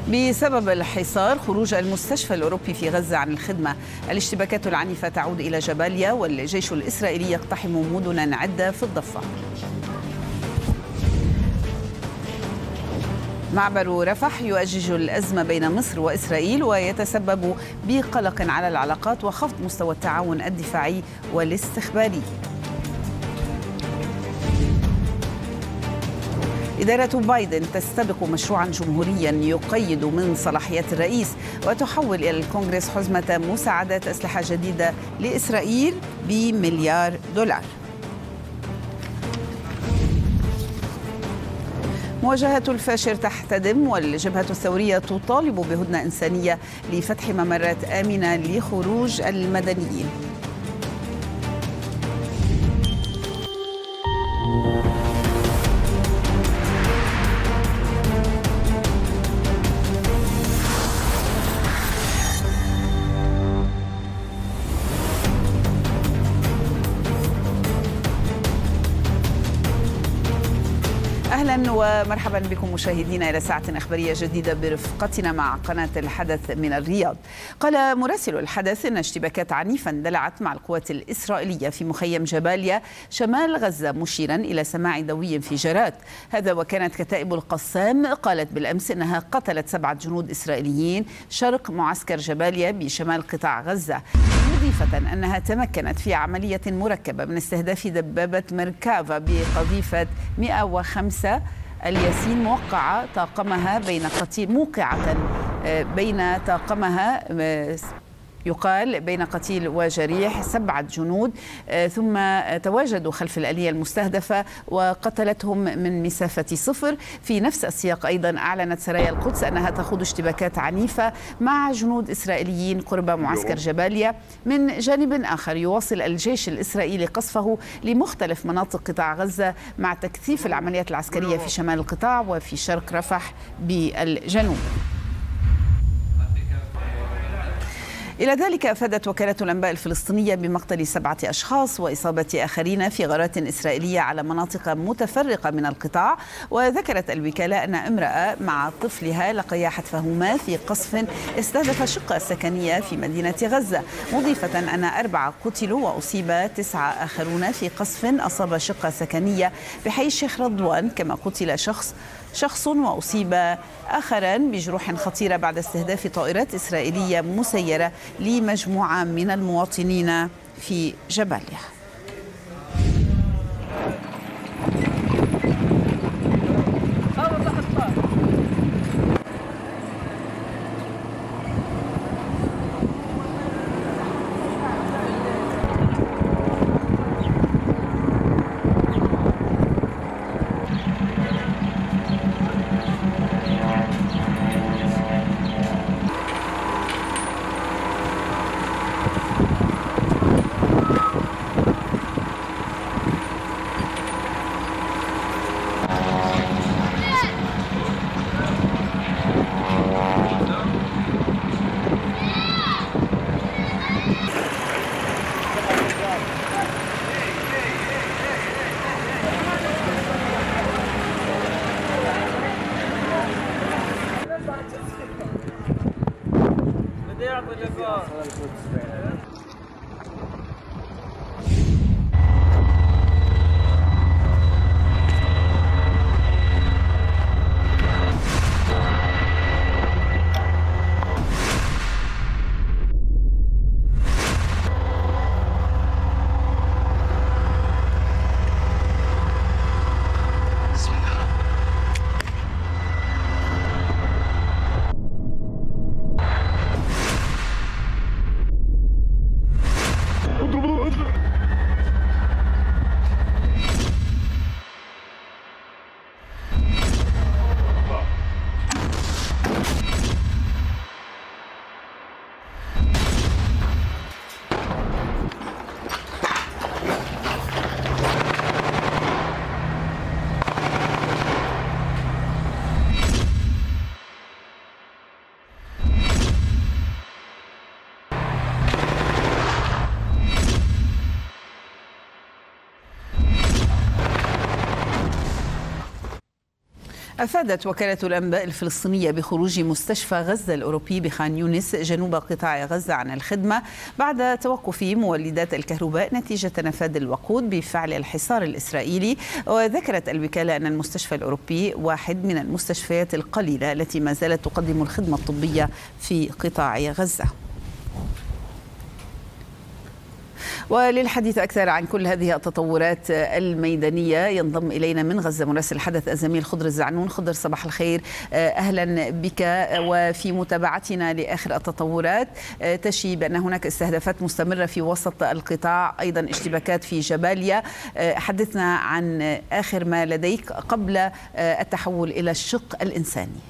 بسبب الحصار خروج المستشفى الأوروبي في غزة عن الخدمة. الاشتباكات العنيفة تعود إلى جباليا، والجيش الإسرائيلي يقتحم مدنا عدة في الضفة. معبر رفح يؤجج الأزمة بين مصر وإسرائيل ويتسبب بقلق على العلاقات وخفض مستوى التعاون الدفاعي والاستخباري. إدارة بايدن تستبق مشروعا جمهوريا يقيد من صلاحيات الرئيس وتحول إلى الكونغرس حزمة مساعدات أسلحة جديدة لإسرائيل بمليار دولار. مواجهة الفاشر تحتدم، والجبهة الثورية تطالب بهدنة إنسانية لفتح ممرات آمنة لخروج المدنيين. أهلا ومرحبا بكم مشاهدينا إلى ساعة إخبارية جديدة برفقتنا مع قناة الحدث من الرياض. قال مراسل الحدث إن اشتباكات عنيفة اندلعت مع القوات الإسرائيلية في مخيم جباليا شمال غزة، مشيرا إلى سماع دوي انفجارات. هذا وكانت كتائب القسام قالت بالأمس إنها قتلت 7 جنود إسرائيليين شرق معسكر جباليا بشمال قطاع غزة، مضيفة أنها تمكنت في عملية مركبة من استهداف دبابة مركافا بقذيفة 105 الياسين موقعة طاقمها يقال بين قتيل وجريح 7 جنود، ثم تواجدوا خلف الآلية المستهدفة وقتلتهم من مسافة 0. في نفس السياق أيضا أعلنت سرايا القدس أنها تخوض اشتباكات عنيفة مع جنود إسرائيليين قرب معسكر جباليا. من جانب آخر يواصل الجيش الإسرائيلي قصفه لمختلف مناطق قطاع غزة مع تكثيف العمليات العسكرية في شمال القطاع وفي شرق رفح بالجنوب. إلى ذلك أفادت وكالة الأنباء الفلسطينية بمقتل 7 أشخاص وإصابة آخرين في غارات إسرائيلية على مناطق متفرقة من القطاع. وذكرت الوكالة أن امرأة مع طفلها لقيا حتفهما في قصف استهدف شقة سكنية في مدينة غزة، مضيفة أن 4 قتلوا وأصيب 9 آخرون في قصف أصاب شقة سكنية بحي الشيخ رضوان، كما قتل شخص وأصيب آخران بجروح خطيرة بعد استهداف طائرات إسرائيلية مسيرة لمجموعة من المواطنين في جباليا. أفادت وكالة الأنباء الفلسطينية بخروج مستشفى غزة الأوروبي بخان يونس جنوب قطاع غزة عن الخدمة بعد توقف مولدات الكهرباء نتيجة نفاذ الوقود بفعل الحصار الإسرائيلي. وذكرت الوكالة أن المستشفى الأوروبي واحد من المستشفيات القليلة التي ما زالت تقدم الخدمة الطبية في قطاع غزة. وللحديث أكثر عن كل هذه التطورات الميدانية ينضم إلينا من غزة مراسل الحدث الزميل خضر الزعنون. خضر، صباح الخير، أهلا بك. وفي متابعتنا لآخر التطورات تشي بأن هناك استهدافات مستمرة في وسط القطاع، أيضا اشتباكات في جباليا. حدثنا عن آخر ما لديك قبل التحول إلى الشق الإنساني.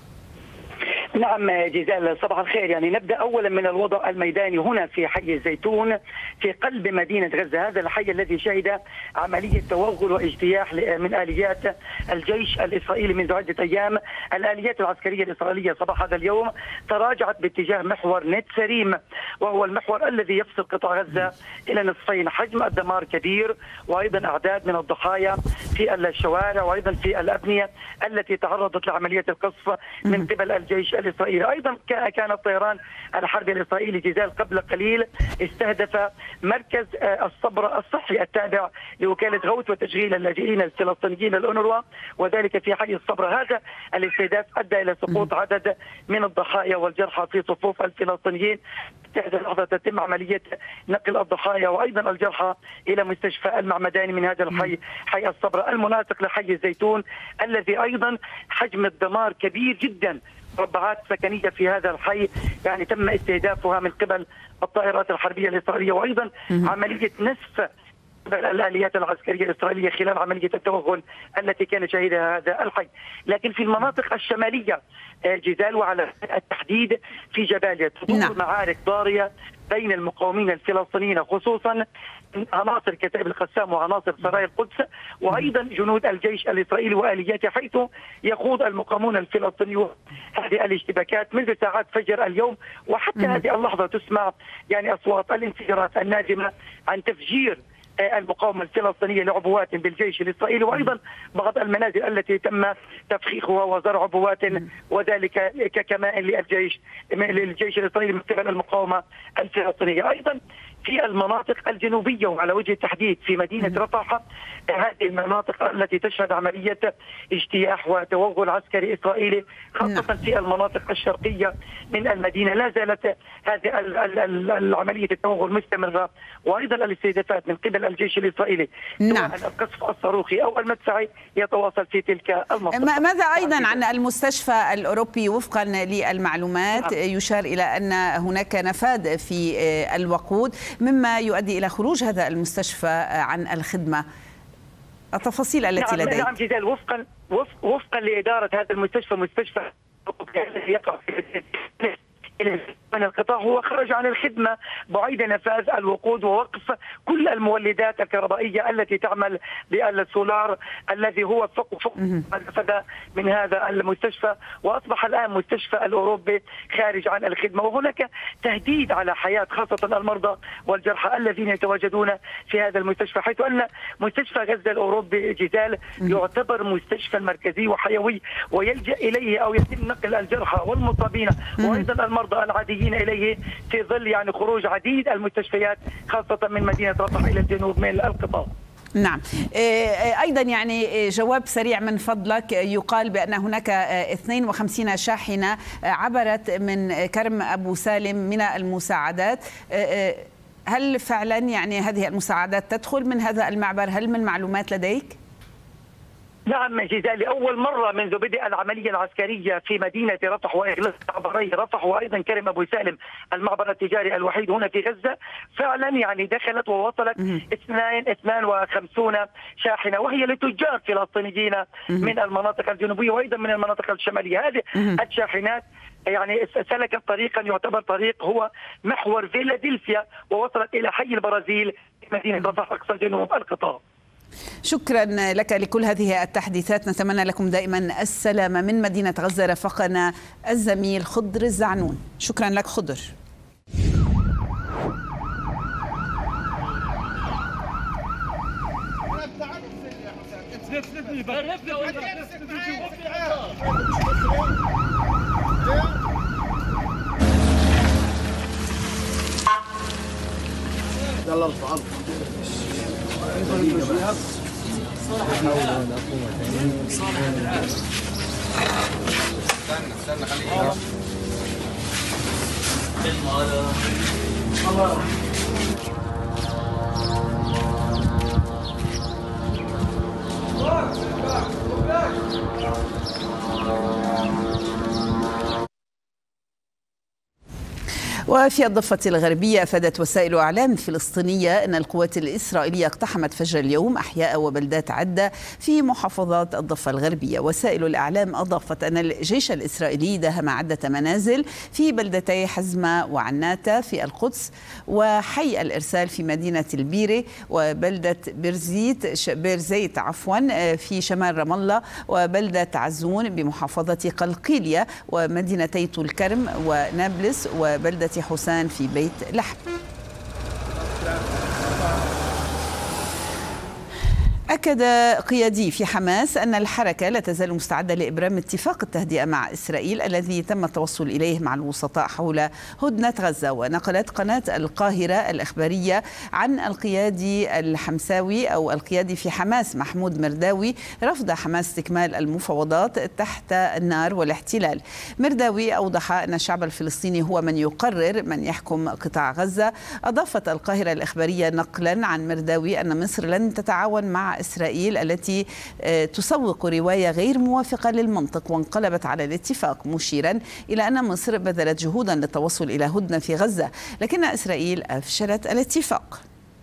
نعم جزال، صباح الخير. يعني نبدأ أولا من الوضع الميداني هنا في حي الزيتون في قلب مدينة غزة. هذا الحي الذي شهد عملية توغل واجتياح من آليات الجيش الإسرائيلي منذ عدة أيام. الآليات العسكرية الإسرائيلية صباح هذا اليوم تراجعت باتجاه محور نت سريم، وهو المحور الذي يفصل قطاع غزة إلى نصفين. حجم الدمار كبير، وأيضا أعداد من الضحايا في الشوارع وأيضا في الأبنية التي تعرضت لعملية القصف من قبل الجيش الإسرائيلي. أيضا كان الطيران الحربي الإسرائيلي جزال قبل قليل استهدف مركز الصبر الصحي التابع لوكالة غوث وتشغيل اللاجئين الفلسطينيين الأونروا، وذلك في حي الصبر. هذا الاستهداف أدى إلى سقوط عدد من الضحايا والجرحى في صفوف الفلسطينيين. في هذه اللحظة تتم عملية نقل الضحايا وأيضا الجرحى إلى مستشفى المعمداني من هذا الحي، حي الصبر المناطق لحي الزيتون الذي أيضا حجم الدمار كبير جدا. مربعات سكنية في هذا الحي يعني تم استهدافها من قبل الطائرات الحربية الإسرائيلية، وأيضا عملية نسف الآليات العسكرية الإسرائيلية خلال عملية التوغل التي كان شهيدها هذا الحي. لكن في المناطق الشمالية جزال وعلى التحديد في جباليا تدور معارك ضارية بين المقاومين الفلسطينيين، خصوصا عناصر كتائب القسام وعناصر سرايا القدس وأيضا جنود الجيش الإسرائيلي وآلياته، حيث يخوض المقاومون الفلسطينيون هذه الاشتباكات منذ ساعات فجر اليوم. وحتى هذه اللحظة تسمع يعني أصوات الانفجارات الناجمة عن تفجير المقاومة الفلسطينية لعبوات بالجيش الإسرائيلي، وأيضا بعض المنازل التي تم تفخيخها وزرع عبوات وذلك ككماء للجيش الإسرائيلي من قبل المقاومة الفلسطينية. أيضا في المناطق الجنوبية وعلى وجه التحديد في مدينة رفح، هذه المناطق التي تشهد عملية اجتياح وتوغل عسكري إسرائيلي، خاصة في المناطق الشرقية من المدينة لا زالت هذه العملية التوغل مستمرة، وأيضا الاستهدافات من قبل الجيش الإسرائيلي سواء القصف الصاروخي أو المدفعي يتواصل في تلك المنطقة. ماذا أيضا عن المستشفى الأوروبي؟ وفقا للمعلومات يشار إلى أن هناك نفاذ في الوقود مما يؤدي إلى خروج هذا المستشفى عن الخدمة. التفاصيل التي لديك. نعم جزال، وفقا لإدارة هذا المستشفى، مستشفى يقع في من القطاع هو خرج عن الخدمة بعيد نفاذ الوقود ووقف كل المولدات الكهربائية التي تعمل بالسولار الذي هو فوق نفذ من هذا المستشفى، وأصبح الآن مستشفى الأوروبي خارج عن الخدمة. وهناك تهديد على حياة خاصة المرضى والجرحى الذين يتواجدون في هذا المستشفى، حيث أن مستشفى غزة الأوروبي جزال يعتبر مستشفى مركزي وحيوي ويلجأ إليه أو يتم نقل الجرحى والمصابين وأيضا المرضى العاديين إليه في ظل يعني خروج عديد المستشفيات خاصة من مدينة رفح إلى الجنوب من القطاع. نعم. أيضا يعني جواب سريع من فضلك. يقال بأن هناك 52 شاحنة عبرت من كرم أبو سالم من المساعدات. هل فعلا يعني هذه المساعدات تدخل من هذا المعبر؟ هل من معلومات لديك؟ نعم جزال، لأول مرة منذ بدء العملية العسكرية في مدينة رفح وإغلاق معبري رفح وأيضا كرم أبو سالم المعبر التجاري الوحيد هنا في غزة، فعلا يعني دخلت ووصلت 52 شاحنة، وهي لتجار فلسطينيين من المناطق الجنوبية وأيضا من المناطق الشمالية. هذه الشاحنات يعني سلكت طريقا يعتبر طريق هو محور فيلادلفيا ووصلت إلى حي البرازيل في مدينة رفح أقصى جنوب القطاع. شكرا لك لكل هذه التحديثات، نتمنى لكم دائما السلامة. من مدينة غزة رافقنا الزميل خضر الزعنون. شكرا لك خضر. يلا ارفع استنى خليك وفي الضفة الغربية أفادت وسائل إعلام فلسطينية أن القوات الإسرائيلية اقتحمت فجر اليوم أحياء وبلدات عدة في محافظات الضفة الغربية. وسائل الإعلام أضافت أن الجيش الإسرائيلي داهم عدة منازل في بلدتي حزمة وعناتة في القدس، وحي الإرسال في مدينة البيرة، وبلدة بيرزيت في شمال رام الله، وبلدة عزون بمحافظة قلقيلية، ومدينتي طول كرم ونابلس، وبلدة حسان في بيت لحم. أكد قيادي في حماس أن الحركة لا تزال مستعدة لإبرام اتفاق التهدئة مع إسرائيل الذي تم التوصل إليه مع الوسطاء حول هدنة غزة. ونقلت قناة القاهرة الإخبارية عن القيادي الحمساوي أو القيادي في حماس محمود مرداوي رفض حماس استكمال المفاوضات تحت النار والاحتلال. مرداوي أوضح أن الشعب الفلسطيني هو من يقرر من يحكم قطاع غزة. أضافت القاهرة الإخبارية نقلا عن مرداوي أن مصر لن تتعاون مع إسرائيل التي تسوق رواية غير موافقة للمنطق، وانقلبت على الاتفاق، مشيرا إلى أن مصر بذلت جهودا للتوصل إلى هدنة في غزة، لكن إسرائيل أفشلت الاتفاق.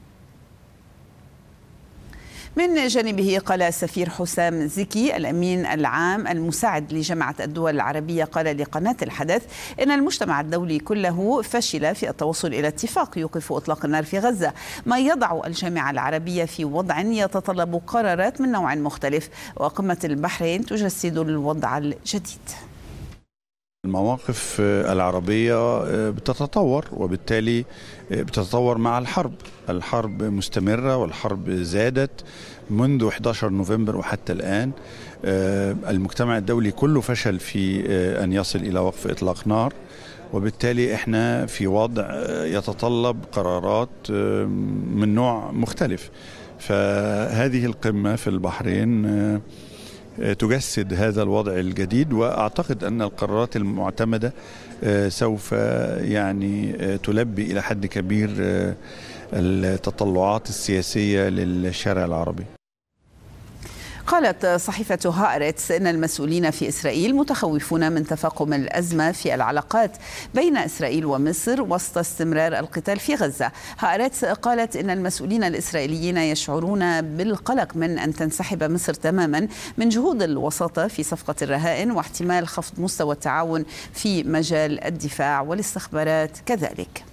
من جانبه قال السفير حسام زكي الأمين العام المساعد لجامعة الدول العربية قال لقناة الحدث إن المجتمع الدولي كله فشل في التوصل إلى اتفاق يوقف إطلاق النار في غزة، ما يضع الجامعة العربية في وضع يتطلب قرارات من نوع مختلف، وقمة البحرين تجسد الوضع الجديد. المواقف العربية بتتطور، وبالتالي بتتطور مع الحرب مستمرة، والحرب زادت منذ 11 نوفمبر وحتى الآن. المجتمع الدولي كله فشل في أن يصل إلى وقف إطلاق نار، وبالتالي احنا في وضع يتطلب قرارات من نوع مختلف. فهذه القمة في البحرين تجسد هذا الوضع الجديد، وأعتقد أن القرارات المعتمدة سوف تلبي إلى حد كبير التطلعات السياسية للشارع العربي. قالت صحيفة هآرتس إن المسؤولين في إسرائيل متخوفون من تفاقم الأزمة في العلاقات بين إسرائيل ومصر وسط استمرار القتال في غزة. هآرتس قالت إن المسؤولين الإسرائيليين يشعرون بالقلق من أن تنسحب مصر تماما من جهود الوساطة في صفقة الرهائن، واحتمال خفض مستوى التعاون في مجال الدفاع والاستخبارات كذلك.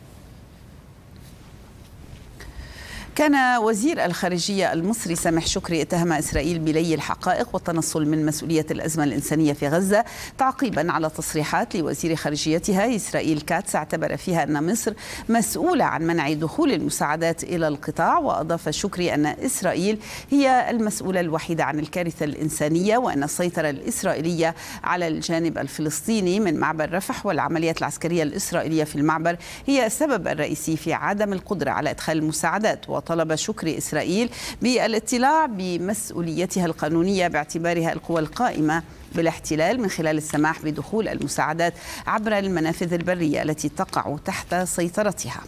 كان وزير الخارجية المصري سامح شكري اتهم إسرائيل بلي الحقائق والتنصل من مسؤولية الأزمة الإنسانية في غزة، تعقيبا على تصريحات لوزير خارجيتها إسرائيل كاتس اعتبر فيها أن مصر مسؤولة عن منع دخول المساعدات إلى القطاع. وأضاف شكري أن إسرائيل هي المسؤولة الوحيدة عن الكارثة الإنسانية، وأن السيطرة الإسرائيلية على الجانب الفلسطيني من معبر رفح والعمليات العسكرية الإسرائيلية في المعبر هي السبب الرئيسي في عدم القدرة على إدخال المساعدات. طلب شكري إسرائيل بالاطلاع بمسؤوليتها القانونية باعتبارها القوى القائمة بالاحتلال من خلال السماح بدخول المساعدات عبر المنافذ البرية التي تقع تحت سيطرتها.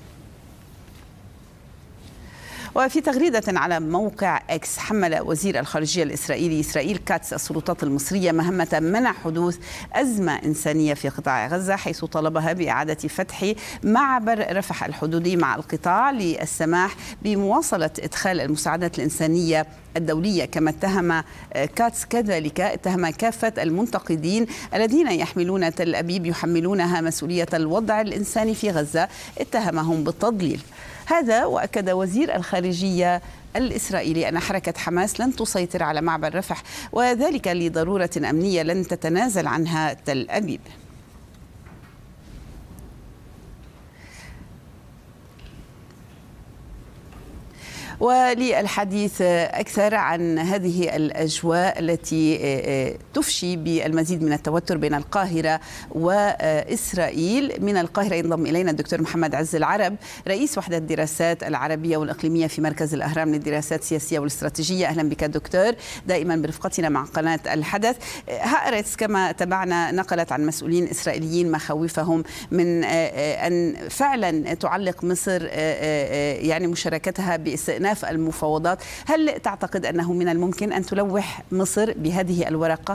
وفي تغريدة على موقع إكس، حمل وزير الخارجية الإسرائيلي إسرائيل كاتس السلطات المصرية مهمة منع حدوث أزمة إنسانية في قطاع غزة، حيث طلبها بإعادة فتح معبر رفح الحدودي مع القطاع للسماح بمواصلة إدخال المساعدات الإنسانية الدولية. كما اتهم كاتس اتهم كافة المنتقدين الذين يحملون تل أبيب يحملونها مسؤولية الوضع الإنساني في غزة، اتهمهم بالتضليل. هذا وأكد وزير الخارجية الإسرائيلي أن حركة حماس لن تسيطر على معبر رفح، وذلك لضرورة أمنية لن تتنازل عنها تل أبيب. وللحديث أكثر عن هذه الأجواء التي تفشي بالمزيد من التوتر بين القاهرة وإسرائيل، من القاهرة ينضم إلينا الدكتور محمد عز العرب، رئيس وحدة الدراسات العربية والإقليمية في مركز الأهرام للدراسات السياسية والاستراتيجية. أهلا بك دكتور، دائما برفقتنا مع قناة الحدث. هآرتس كما تابعنا نقلت عن مسؤولين إسرائيليين مخاوفهم من أن فعلا تعلق مصر يعني مشاركتها باستئناف المفاوضات. هل تعتقد أنه من الممكن أن تلوح مصر بهذه الورقة؟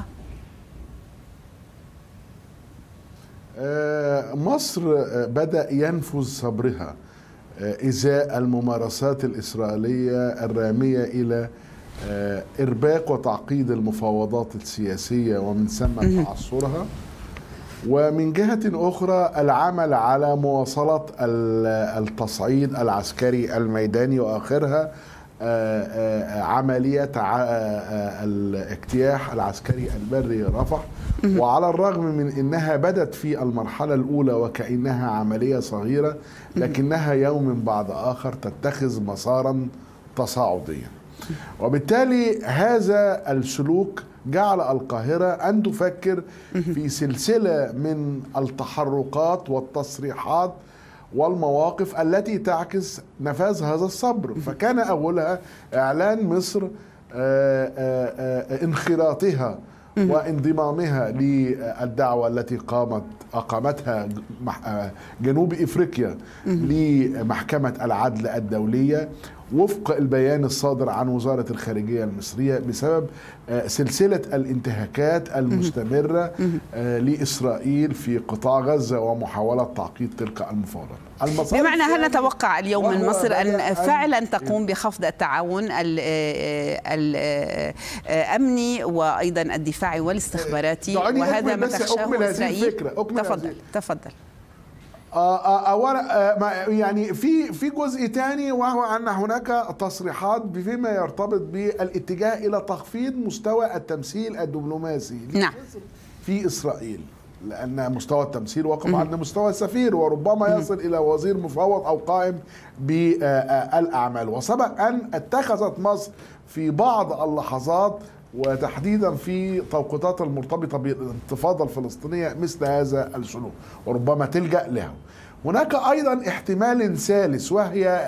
مصر بدأ ينفذ صبرها إزاء الممارسات الإسرائيلية الرامية إلى إرباك وتعقيد المفاوضات السياسية ومن ثم تعثرها، ومن جهة أخرى العمل على مواصلة التصعيد العسكري الميداني وآخرها عملية الاجتياح العسكري البري رفح. وعلى الرغم من أنها بدت في المرحلة الأولى وكأنها عملية صغيرة، لكنها يوم بعد آخر تتخذ مسارا تصاعديا، وبالتالي هذا السلوك جعل القاهرة أن تفكر في سلسلة من التحركات والتصريحات والمواقف التي تعكس نفاذ هذا الصبر. فكان أولها إعلان مصر انخراطها وانضمامها للدعوة التي أقامتها جنوب إفريقيا لمحكمة العدل الدولية وفق البيان الصادر عن وزارة الخارجية المصرية بسبب سلسلة الانتهاكات المستمرة لإسرائيل في قطاع غزة ومحاولة تعقيد تلك المفاوضات. بمعنى هل نتوقع اليوم من مصر أن فعلا تقوم بخفض التعاون الأمني وأيضا الدفاعي والاستخباراتي، وهذا ما تخشاه إسرائيل؟ تفضل. أولا يعني في جزء ثاني، وهو أن هناك تصريحات فيما يرتبط بالاتجاه إلى تخفيض مستوى التمثيل الدبلوماسي في إسرائيل، لأن مستوى التمثيل وقف عند مستوى السفير وربما يصل إلى وزير مفوض أو قائم بالأعمال. وسبق أن اتخذت مصر في بعض اللحظات وتحديدا في توقيتات المرتبطة بالانتفاضة الفلسطينية مثل هذا السلوك، وربما تلجأ له. هناك أيضا احتمال ثالث، وهي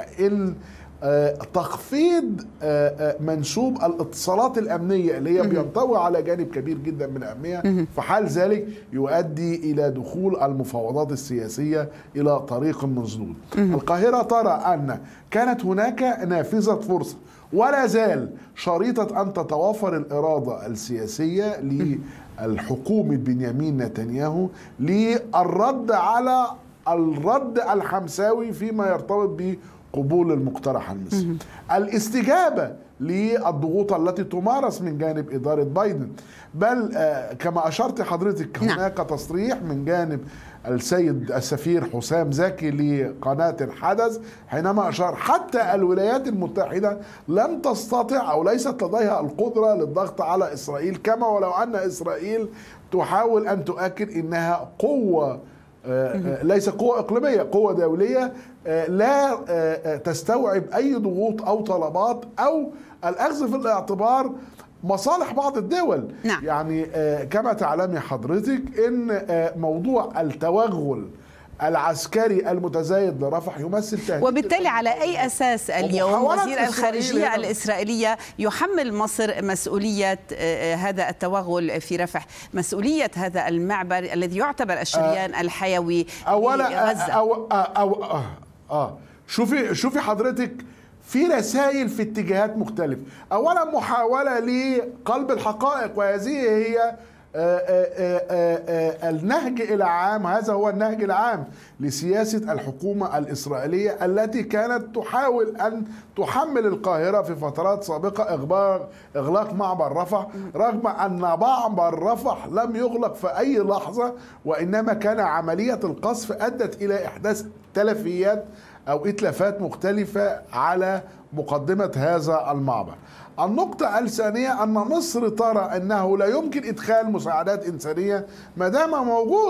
تخفيض منسوب الاتصالات الأمنية اللي هي بينطوي على جانب كبير جدا من الأهمية. فحال ذلك يؤدي إلى دخول المفاوضات السياسية إلى طريق مسدود. القاهرة ترى أن كانت هناك نافذة فرصة ولا زال شريطة أن تتوافر الإرادة السياسية للحكومة بنيامين نتنياهو للرد على الرد الحمساوي فيما يرتبط بقبول المقترح المصري، الاستجابة للضغوط التي تمارس من جانب إدارة بايدن. بل كما أشرت حضرتك هناك تصريح من جانب السيد السفير حسام زكي لقناة الحدث حينما أشار حتى الولايات المتحدة لم تستطع أو ليست لديها القدرة للضغط على إسرائيل، كما ولو أن إسرائيل تحاول أن تؤكد أنها قوة ليس قوة إقليمية، قوة دولية لا تستوعب أي ضغوط أو طلبات أو الأخذ في الاعتبار مصالح بعض الدول. يعني كما تعلمي حضرتك ان موضوع التوغل العسكري المتزايد لرفح يمثل تهديد، وبالتالي على أي أساس اليوم وزير الخارجية الإسرائيلية يحمل مصر مسؤولية هذا التوغل في رفح، مسؤولية هذا المعبر الذي يعتبر الشريان الحيوي لغزة؟ شوفي حضرتك في رسائل في اتجاهات مختلفة. أولا محاولة لقلب الحقائق، وهذه هي النهج العام، هذا هو النهج العام لسياسة الحكومة الإسرائيلية التي كانت تحاول أن تحمل القاهرة في فترات سابقة إغلاق معبر رفح، رغم أن معبر رفح لم يغلق في أي لحظة، وإنما كان عملية القصف أدت إلى إحداث تلفيات أو إتلافات مختلفة على مقدمة هذا المعبر. النقطة الثانية أن مصر ترى أنه لا يمكن إدخال مساعدات إنسانية ما دام موجود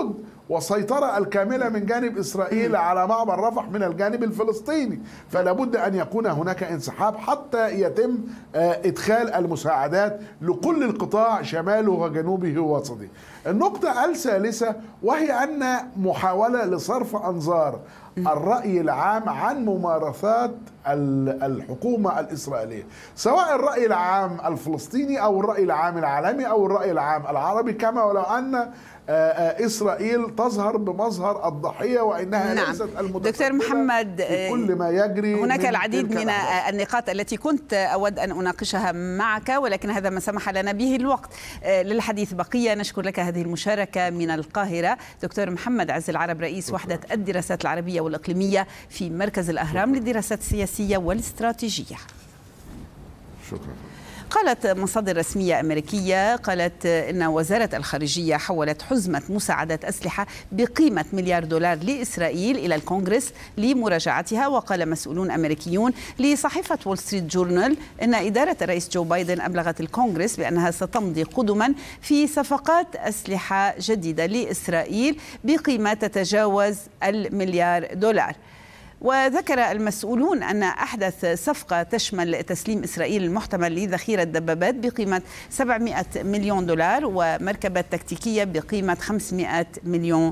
والسيطرة الكاملة من جانب إسرائيل على معبر رفح من الجانب الفلسطيني. فلا بد أن يكون هناك انسحاب حتى يتم إدخال المساعدات لكل القطاع شماله وجنوبه ووسطه. النقطة الثالثة وهي أن محاولة لصرف أنظار الرأي العام عن ممارسات الحكومة الإسرائيلية، سواء الرأي العام الفلسطيني أو الرأي العام العالمي أو الرأي العام العربي، كما ولو أن إسرائيل تظهر بمظهر الضحية وإنها ليست المتسببة دكتور محمد في كل ما يجري. هناك العديد من النقاط التي كنت أود أن أناقشها معك، ولكن هذا ما سمح لنا به الوقت. للحديث بقية. نشكر لك هذه المشاركة من القاهرة دكتور محمد عز العرب، رئيس وحدة الدراسات العربية والإقليمية في مركز الأهرام للدراسات السياسية والاستراتيجية. شكرا. قالت مصادر رسمية أمريكية إن وزارة الخارجية حولت حزمة مساعدات أسلحة بقيمة $1 مليار لإسرائيل إلى الكونغرس لمراجعتها. وقال مسؤولون أمريكيون لصحيفة وول ستريت جورنال إن إدارة الرئيس جو بايدن أبلغت الكونغرس بأنها ستمضي قدما في صفقات أسلحة جديدة لإسرائيل بقيمة تتجاوز $1 مليار. وذكر المسؤولون أن أحدث صفقة تشمل تسليم إسرائيل المحتمل لذخيرة دبابات بقيمة $700 مليون ومركبة تكتيكية بقيمة $500 مليون.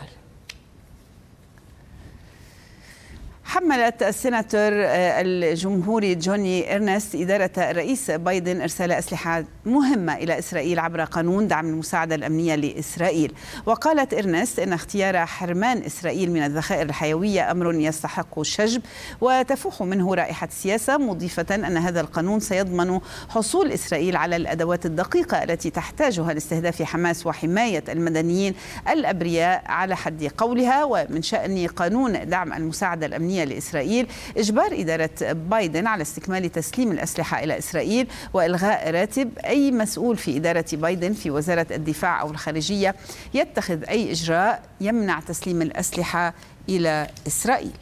حملت السيناتور الجمهوري جوني إرنست إدارة الرئيس بايدن إرسال أسلحة مهمة إلى إسرائيل عبر قانون دعم المساعدة الأمنية لإسرائيل. وقالت إرنست إن اختيار حرمان إسرائيل من الذخائر الحيوية أمر يستحق الشجب وتفوح منه رائحة السياسة، مضيفة أن هذا القانون سيضمن حصول إسرائيل على الأدوات الدقيقة التي تحتاجها لاستهداف حماس وحماية المدنيين الأبرياء على حد قولها. ومن شأن قانون دعم المساعدة الأمنية لإسرائيل إجبار إدارة بايدن على استكمال تسليم الأسلحة إلى إسرائيل وإلغاء راتب أي مسؤول في إدارة بايدن في وزارة الدفاع أو الخارجية يتخذ أي إجراء يمنع تسليم الأسلحة إلى إسرائيل.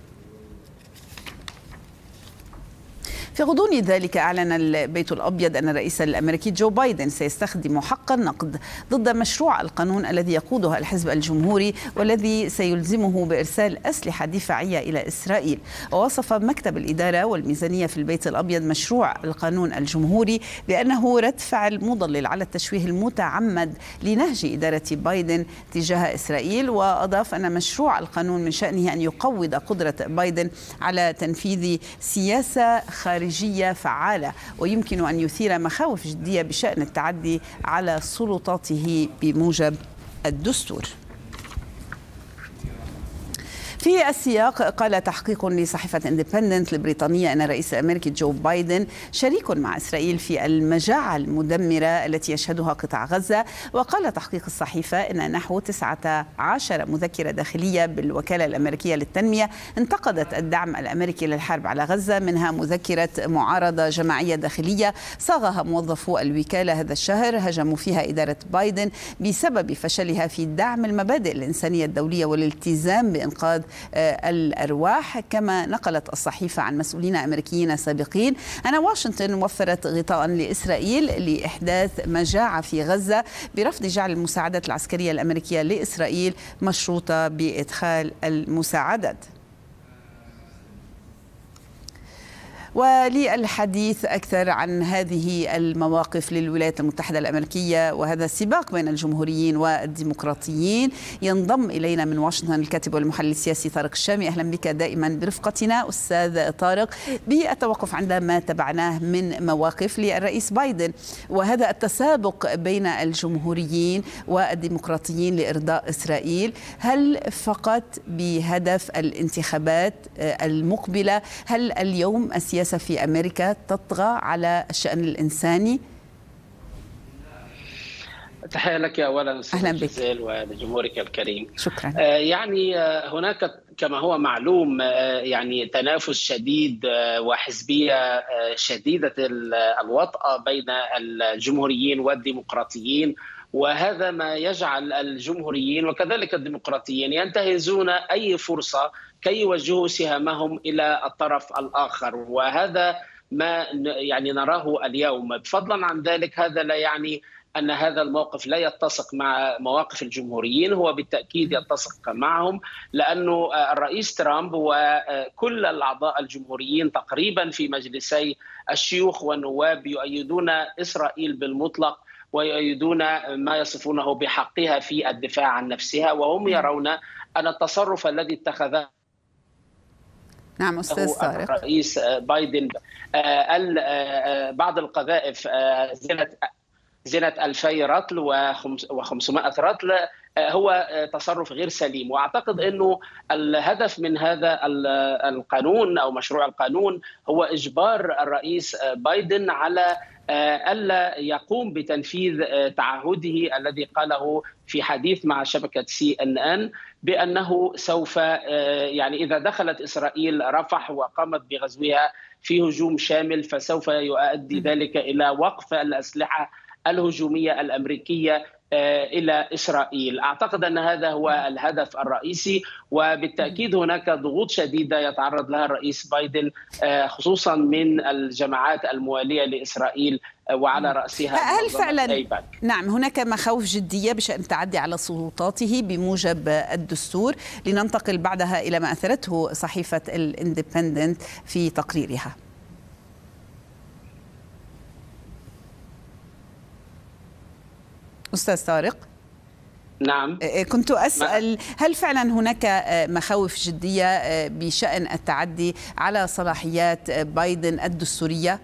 في غضون ذلك أعلن البيت الأبيض أن الرئيس الأمريكي جو بايدن سيستخدم حق النقد ضد مشروع القانون الذي يقوده الحزب الجمهوري والذي سيلزمه بإرسال أسلحة دفاعية إلى إسرائيل. ووصف مكتب الإدارة والميزانية في البيت الأبيض مشروع القانون الجمهوري بأنه رد فعل مضلل على التشويه المتعمد لنهج إدارة بايدن تجاه إسرائيل. وأضاف أن مشروع القانون من شأنه أن يقوض قدرة بايدن على تنفيذ سياسة خارجية فعالة ويمكن أن يثير مخاوف جدية بشأن التعدي على سلطاته بموجب الدستور. في السياق قال تحقيق لصحيفة اندبندنت البريطانية أن الرئيس الأمريكي جو بايدن شريك مع إسرائيل في المجاعة المدمرة التي يشهدها قطاع غزة. وقال تحقيق الصحيفة أن نحو 19 مذكرة داخلية بالوكالة الأمريكية للتنمية انتقدت الدعم الأمريكي للحرب على غزة، منها مذكرة معارضة جماعية داخلية صاغها موظفو الوكالة هذا الشهر هجموا فيها إدارة بايدن بسبب فشلها في دعم المبادئ الإنسانية الدولية والالتزام بإنقاذ الأرواح. كما نقلت الصحيفة عن مسؤولين أمريكيين سابقين أن واشنطن وفرت غطاء لإسرائيل لإحداث مجاعة في غزة برفض جعل المساعدات العسكرية الأمريكية لإسرائيل مشروطة بإدخال المساعدات. وللحديث أكثر عن هذه المواقف للولايات المتحدة الأمريكية وهذا السباق بين الجمهوريين والديمقراطيين ينضم إلينا من واشنطن الكاتب والمحلل السياسي طارق الشامي. أهلا بك دائما برفقتنا أستاذ طارق. بالتوقف عندما تبعناه من مواقف للرئيس بايدن وهذا التسابق بين الجمهوريين والديمقراطيين لإرضاء إسرائيل، هل فقط بهدف الانتخابات المقبلة؟ هل اليوم السياسة في أمريكا تطغى على الشأن الإنساني؟ تحية لك أولا أهلا بك ولجمهورك الكريم. شكرا. يعني هناك كما هو معلوم يعني تنافس شديد وحزبية شديدة الوطأة بين الجمهوريين والديمقراطيين، وهذا ما يجعل الجمهوريين وكذلك الديمقراطيين ينتهزون أي فرصة كي يوجهوا سهامهم إلى الطرف الآخر، وهذا ما يعني نراه اليوم. فضلا عن ذلك هذا لا يعني أن هذا الموقف لا يتسق مع مواقف الجمهوريين، هو بالتأكيد يتسق معهم، لأنه الرئيس ترامب وكل الأعضاء الجمهوريين تقريبا في مجلسي الشيوخ والنواب يؤيدون إسرائيل بالمطلق، ويؤيدون ما يصفونه بحقها في الدفاع عن نفسها، وهم يرون أن التصرف الذي اتخذه نعم أستاذ طارق الرئيس بايدن بعض القذائف زنت 2000 رطل و500 رطل هو تصرف غير سليم. واعتقد انه الهدف من هذا القانون او مشروع القانون هو اجبار الرئيس بايدن على الا يقوم بتنفيذ تعهده الذي قاله في حديث مع شبكة CNN بأنه سوف يعني إذا دخلت إسرائيل رفح وقامت بغزوها في هجوم شامل فسوف يؤدي ذلك إلى وقف الأسلحة الهجومية الأمريكية إلى إسرائيل. أعتقد أن هذا هو الهدف الرئيسي، وبالتأكيد هناك ضغوط شديدة يتعرض لها الرئيس بايدن خصوصا من الجماعات الموالية لإسرائيل وعلى رأسها هل فعلا نعم هناك مخاوف جدية بشأن التعدي على سلطاته بموجب الدستور؟ لننتقل بعدها إلى ما أثرته صحيفة الاندبندنت في تقريرها. أستاذ طارق. نعم، كنت أسأل هل فعلا هناك مخاوف جدية بشأن التعدي على صلاحيات بايدن الدستورية؟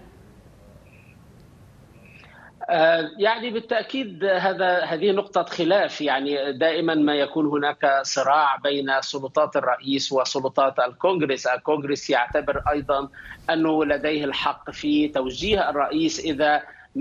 يعني بالتأكيد هذه نقطة خلاف. يعني دائما ما يكون هناك صراع بين سلطات الرئيس وسلطات الكونغرس. الكونغرس يعتبر أيضا أنه لديه الحق في توجيه الرئيس إذا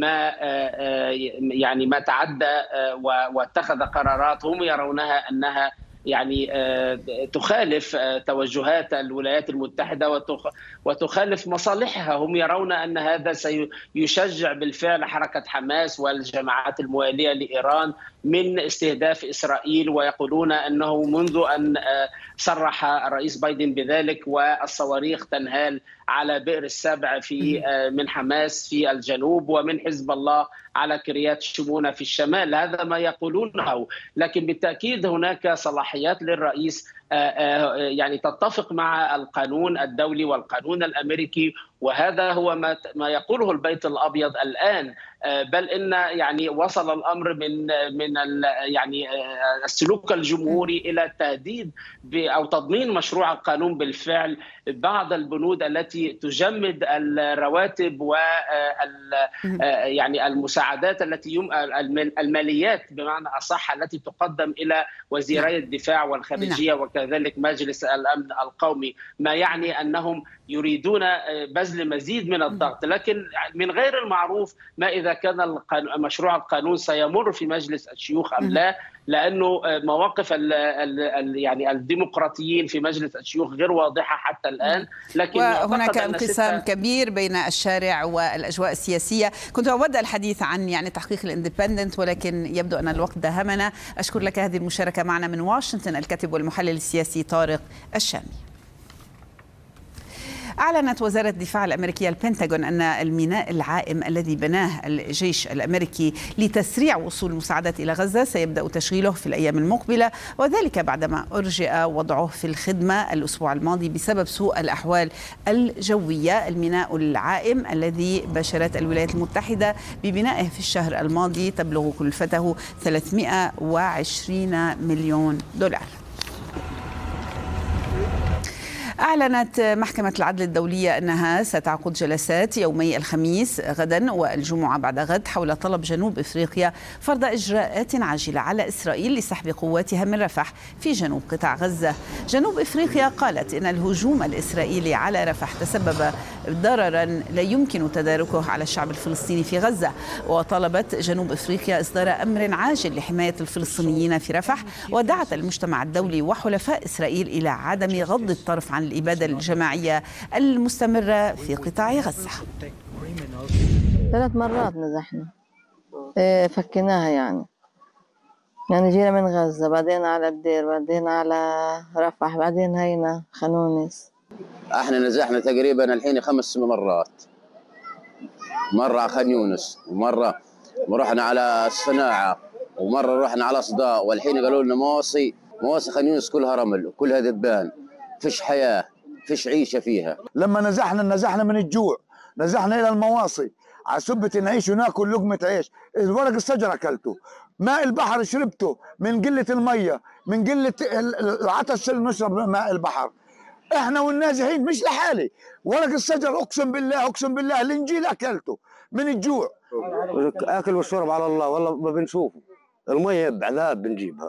ما تعدى واتخذ قرارات هم يرونها أنها يعني تخالف توجهات الولايات المتحدة وتخالف مصالحها. هم يرون أن هذا سيشجع بالفعل حركة حماس والجماعات الموالية لإيران من استهداف إسرائيل، ويقولون أنه منذ أن صرح الرئيس بايدن بذلك والصواريخ تنهال على بئر السبع من حماس في الجنوب ومن حزب الله على كريات شمونة في الشمال. هذا ما يقولونه، لكن بالتأكيد هناك صلاحيات للرئيس يعني تتفق مع القانون الدولي والقانون الأمريكي، وهذا هو ما يقوله البيت الأبيض الآن. بل إن يعني وصل الأمر من يعني السلوك الجمهوري إلى التهديد أو تضمين مشروع القانون بالفعل بعض البنود التي تجمد الرواتب و يعني المساعدات التي الماليات بمعنى أصح التي تقدم إلى وزيري الدفاع والخارجية وكذلك مجلس الأمن القومي، ما يعني أنهم يريدون بذل مزيد من الضغط. لكن من غير المعروف ما إذا كان مشروع القانون سيمر في مجلس الشيوخ أم لا، لأنه مواقف يعني الديمقراطيين في مجلس الشيوخ غير واضحة حتى الآن. لكن وهناك انقسام كبير بين الشارع والأجواء السياسية. كنت أود الحديث عن يعني تحقيق الاندبندنت، ولكن يبدو أن الوقت داهمنا. أشكر لك هذه المشاركة معنا من واشنطن الكاتب والمحلل السياسي طارق الشامي. أعلنت وزارة الدفاع الأمريكية البنتاغون أن الميناء العائم الذي بناه الجيش الأمريكي لتسريع وصول المساعدات إلى غزة سيبدأ تشغيله في الأيام المقبلة، وذلك بعدما أرجئ وضعه في الخدمة الأسبوع الماضي بسبب سوء الأحوال الجوية. الميناء العائم الذي باشرت الولايات المتحدة ببنائه في الشهر الماضي تبلغ كلفته 320 مليون دولار. أعلنت محكمة العدل الدولية أنها ستعقد جلسات يومي الخميس غدا والجمعة بعد غد حول طلب جنوب إفريقيا فرض إجراءات عاجلة على إسرائيل لسحب قواتها من رفح في جنوب قطاع غزة. جنوب إفريقيا قالت إن الهجوم الإسرائيلي على رفح تسبب ضررا لا يمكن تداركه على الشعب الفلسطيني في غزة، وطلبت جنوب إفريقيا إصدار أمر عاجل لحماية الفلسطينيين في رفح، ودعت المجتمع الدولي وحلفاء إسرائيل إلى عدم غض الطرف عن الإبادة الجماعية المستمرة في قطاع غزة. 3 مرات نزحنا، فكناها يعني جينا من غزة، بعدين على الدير، بعدين على رفح، بعدين هينا خانونس. احنا نزحنا تقريبا الحين 5 مرات، مرة على خان يونس ومرة ورحنا على الصناعه، ومره رحنا على صداء، والحين قالوا لنا مواصي خان يونس كلها رمل وكلها ذبان، فيش حياه، فيش عيشه فيها. لما نزحنا من الجوع، نزحنا الى المواصي على سبة نعيش وناكل لقمه عيش. ورق الشجر اكلته، ماء البحر شربته من قله الميه، من قله العطش اللي نشرب ماء البحر. احنا والنازحين مش لحالي، ورق الشجر اقسم بالله الانجيل اكلته من الجوع. اكل والشرب على الله، والله ما بنشوفه. الميه بعذاب بنجيبها.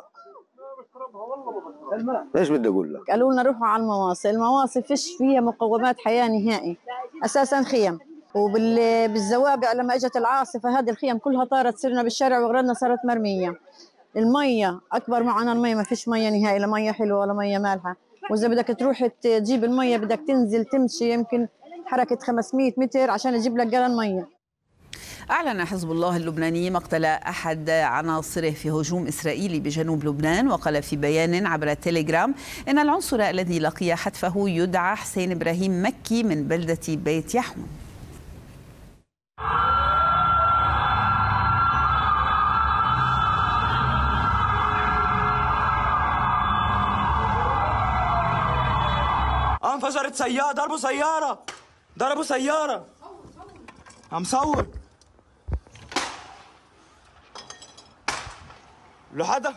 ايش بدي اقول لك؟ قالوا لنا روحوا على المواصي فيش فيها مقومات حياه نهائي، اساسا خيم، وبالزوابع لما اجت العاصفه هذه الخيم كلها طارت، صرنا بالشارع واغراضنا صارت مرميه. الميه اكبر معنا الميه، ما فيش ميه نهائي، لا ميه حلوه ولا ميه مالحه، واذا بدك تروح تجيب الميه بدك تنزل تمشي يمكن حركه 500 متر عشان تجيب لك جالون ميه. أعلن حزب الله اللبناني مقتل أحد عناصره في هجوم إسرائيلي بجنوب لبنان، وقال في بيان عبر التليجرام إن العنصر الذي لقي حتفه يدعى حسين إبراهيم مكي من بلدة بيت يحون. انفجرت سيارة، ضربوا سيارة عم صور لحدا.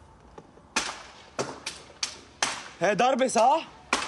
هي ضربة صح؟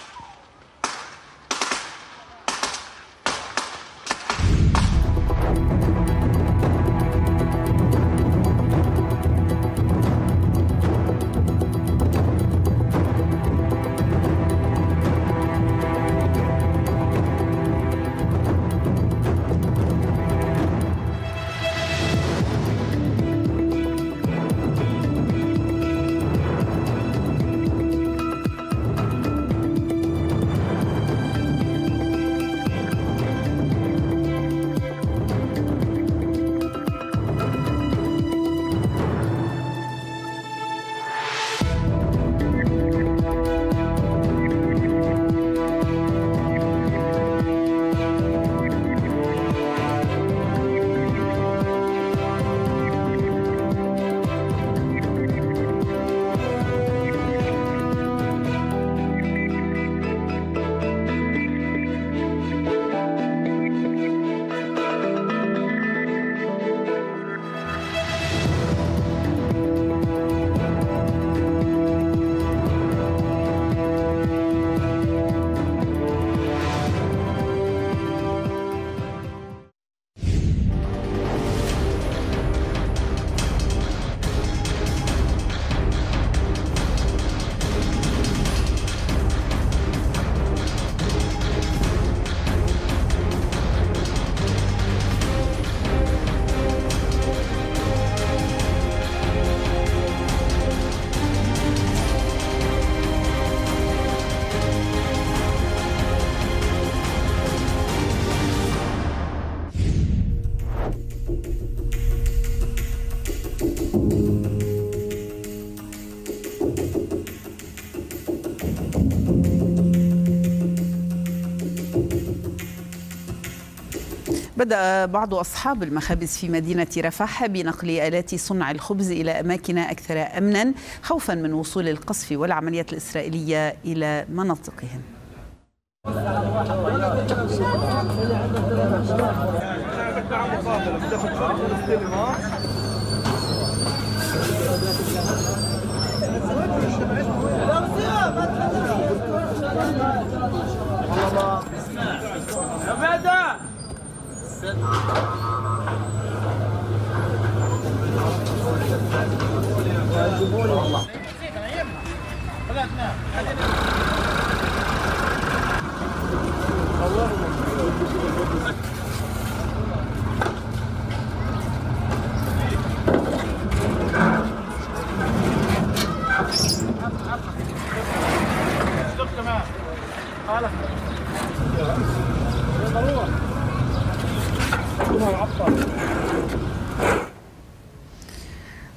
بدأ بعض أصحاب المخابز في مدينة رفح بنقل آلات صنع الخبز إلى أماكن أكثر أمنا خوفا من وصول القصف والعمليات الإسرائيلية إلى مناطقهم.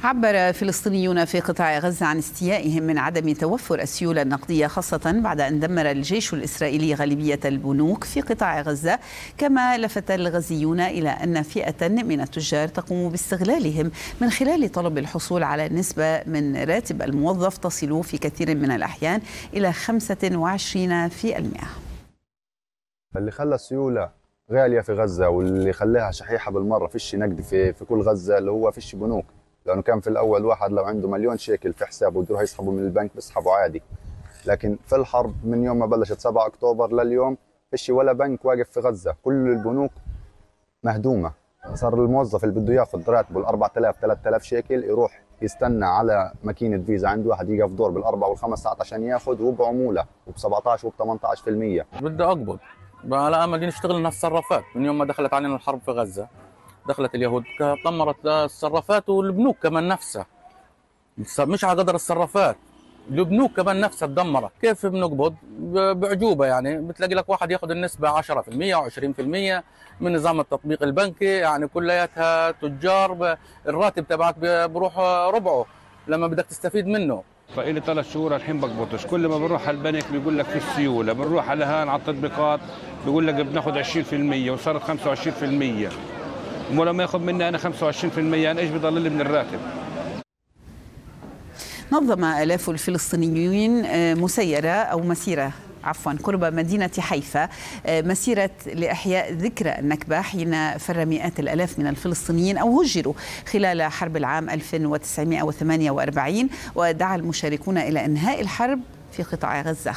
عبر فلسطينيون في قطاع غزة عن استيائهم من عدم توفر السيولة النقدية، خاصة بعد أن دمر الجيش الإسرائيلي غالبية البنوك في قطاع غزة. كما لفت الغزيون إلى أن فئة من التجار تقوم باستغلالهم من خلال طلب الحصول على نسبة من راتب الموظف تصل في كثير من الأحيان إلى 25%. اللي خلى السيولة غالية في غزة واللي خلاها شحيحة بالمرة، فيش نقد في كل غزة، اللي هو فيش بنوك. لأنه كان في الأول واحد لو عنده مليون شيكل في حسابه بده يروح يسحبه من البنك بيسحبه عادي، لكن في الحرب من يوم ما بلشت 7 أكتوبر لليوم فيش ولا بنك واقف في غزة، كل البنوك مهدومة. صار الموظف اللي بده ياخذ راتبه ال 4000 3000 شيكل يروح يستنى على ماكينة فيزا عند واحد يقف دور بالأربع والخمس ساعات عشان ياخذ، وبعمولة وب17 وب18%. بدي أقبض على أمل نشتغل لنا الصرافات. من يوم ما دخلت علينا الحرب في غزة دخلت اليهود دمرت الصرافات والبنوك كمان نفسها، مش على قدر الصرافات، البنوك كمان نفسها تدمرت. كيف بنقبض؟ بعجوبة، يعني بتلاقي لك واحد ياخذ النسبة 10% و20% من نظام التطبيق البنكي، يعني كلياتها تجار الراتب تبعك بروح ربعه لما بدك تستفيد منه. فإلي 3 شهور الحين بقبضش، كل ما بنروح على البنك بيقول لك في السيولة، بنروح على هان على التطبيقات بيقول لك بناخذ 20% وصارت 25%، ولما ياخذ مني انا 25% انا ايش بضل لي من الراتب؟ نظم آلاف الفلسطينيين مسيرة قرب مدينة حيفا، مسيرة لإحياء ذكرى النكبة حين فر مئات الآلاف من الفلسطينيين أو هجروا خلال حرب العام 1948، ودعا المشاركون إلى إنهاء الحرب في قطاع غزة.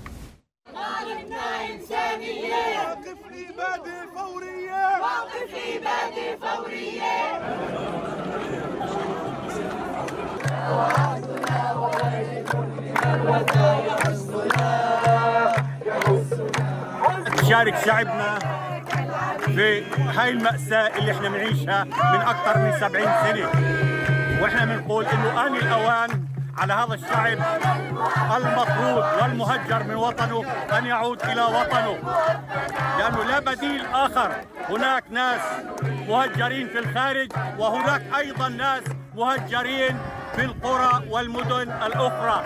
شارك شعبنا في هاي المأساة اللي احنا بنعيشها من أكثر من 70 سنة، واحنا بنقول إنه آن الأوان على هذا الشعب المطرود والمهجر من وطنه أن يعود إلى وطنه، لأنه لا بديل آخر. هناك ناس مهجرين في الخارج، وهناك أيضا ناس مهجرين في القرى والمدن الأخرى.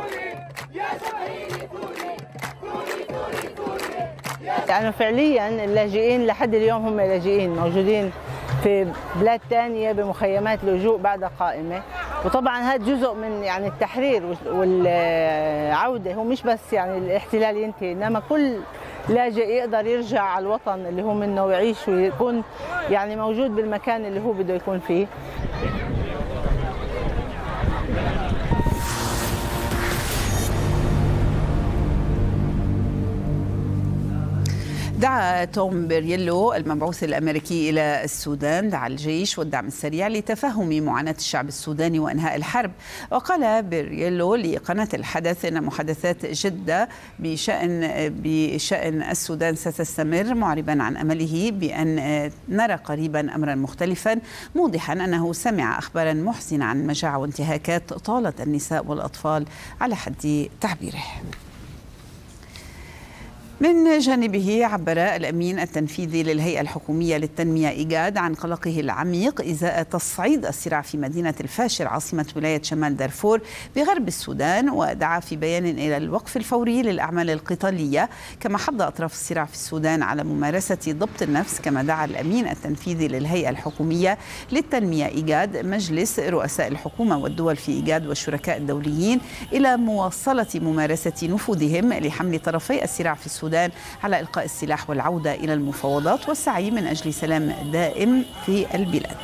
يعني فعليا اللاجئين لحد اليوم هم لاجئين موجودين في بلاد ثانية بمخيمات لجوء بعد قائمة، وطبعا هذا جزء من يعني التحرير والعودة. هو مش بس يعني الاحتلال ينتهي، انما كل لاجئ يقدر يرجع على الوطن اللي هو منه ويعيش ويكون يعني موجود بالمكان اللي هو بده يكون فيه. دعا توم بيرييلو المبعوث الأمريكي إلى السودان، دعا الجيش والدعم السريع لتفهم معاناة الشعب السوداني وإنهاء الحرب. وقال بيرييلو لقناة الحدث إن محادثات جدة بشأن السودان ستستمر، معربا عن أمله بأن نرى قريبا أمرا مختلفا، موضحا أنه سمع أخبارا محزنة عن مجاعة وانتهاكات طالت النساء والأطفال على حد تعبيره. من جانبه عبر الأمين التنفيذي للهيئة الحكومية للتنمية إيجاد عن قلقه العميق إزاء تصعيد الصراع في مدينة الفاشر عاصمة ولاية شمال دارفور بغرب السودان، ودعا في بيان إلى الوقف الفوري للأعمال القتالية. كما حض أطراف الصراع في السودان على ممارسة ضبط النفس. كما دعا الأمين التنفيذي للهيئة الحكومية للتنمية إيجاد مجلس رؤساء الحكومة والدول في إيجاد والشركاء الدوليين إلى مواصلة ممارسة نفوذهم لحمل طرفي الصراع في السودان على إلقاء السلاح والعودة إلى المفاوضات والسعي من أجل سلام دائم في البلاد.